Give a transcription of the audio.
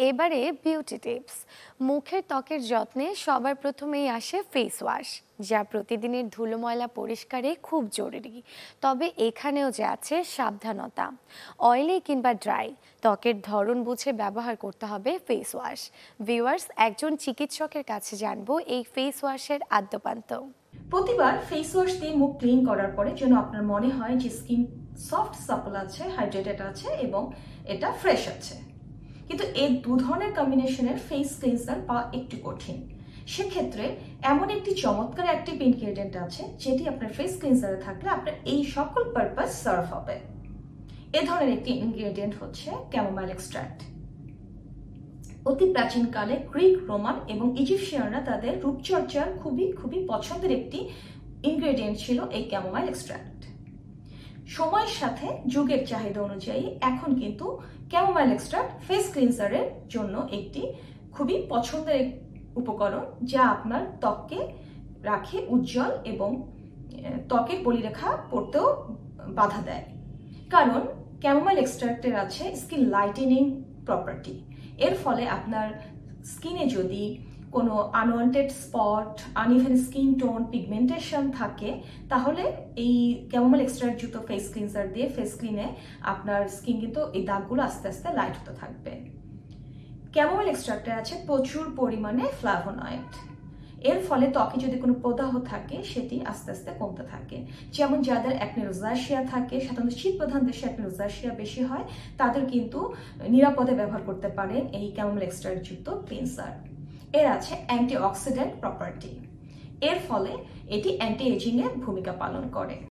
এবারে beauty tips. মুখের ত্বকের যত্নে সবার প্রথমেই আসে ফেস ওয়াশ, যা প্রতিদিনের ধুলো ময়লা পরিষ্কারে খুব জরুরি। তবে এখানেও যে আছে সাবধানতা। অয়েলি কিংবা ড্রাই ত্বকের ধরন বুঝে ব্যবহার করতে হবে ফেস ওয়াশ। ভিউয়ার্স, একজন চিকিৎসকের কাছে জানবো এই ফেস ওয়াশের আদ্যপান্ত। প্রতিবার ফেস ওয়াশ দিয়ে মুখ ক্লিন করার পরে যেন আপনার মনে হয় যে স্কিন সফট সাপল আছে, হাইড্রেটেড আছে এবং এটা ফ্রেশ আছে। কিন্তু এই দু ধরনের কম্বিনেশনের ফেস ক্লিনজার পাওয়া একটু কঠিন। সেক্ষেত্রে এমন একটি চমৎকার অ্যাক্টিভ ইনগ্রেডিয়েন্ট আছে যেটি আপনার ফেস ক্লিনজারে থাকলে আপনার এই সকল পারপাস সার্ভ হবে। এ ধরনের একটি ইনগ্রেডিয়েন্ট হচ্ছে ক্যামোমাইল এক্সট্র্যাক্ট। অতি প্রাচীনকালে গ্রিক, রোমান এবং ইজিপশিয়ানরা তাদের রূপচর্চার খুবই পছন্দের একটি ইনগ্রেডিয়েন্ট ছিল এই ক্যামোমাইল এক্সট্র্যাক্ট। সময়ের সাথে যুগের চাহিদা অনুযায়ী এখন কিন্তু ক্যামোমাইল এক্সট্র্যাক্ট ফেস ক্লিনজারের জন্য একটি খুবই পছন্দের উপকরণ, যা আপনার ত্বককে রাখে উজ্জ্বল এবং ত্বকের বলিরেখা পড়তেও বাধা দেয়। কারণ ক্যামোমাইল এক্সট্র্যাক্টের আছে স্কিন লাইটেনিং প্রপার্টি। এর ফলে আপনার স্কিনে যদি কোনো unwanted spot, uneven skin tone, pigmentation থাকে, তাহলে এই ক্যামোমাইল এক্সট্র্যাক্ট যুক্ত ফেস ক্লিনজার দিয়ে ফেস ক্লিনে আপনার স্কিন কিন্তু এই দাগগুলো আস্তে আস্তে লাইট হতে থাকবে। ক্যামোমাইল এক্সট্র্যাক্টে আছে প্রচুর পরিমাণে ফ্লাভোনয়েড। এর ফলে ত্বকে যদি কোনো প্রদাহ থাকে সেটি আস্তে আস্তে কমতে থাকে। যেমন যাদের অ্যাকনে রোজাশিয়া থাকে, সাধারণত শীত প্রধান দেশে অ্যাকনে রোজাশিয়া বেশি হয়, তাদের কিন্তু নিরাপদে ব্যবহার করতে পারেন এই ক্যামোমাইল এক্সট্র্যাক্ট যুক্ত ক্লিনজার। এর আছে অ্যান্টিঅক্সিডেন্ট প্রপার্টি। এর ফলে এটি অ্যান্টি এজিং এর ভূমিকা পালন করে।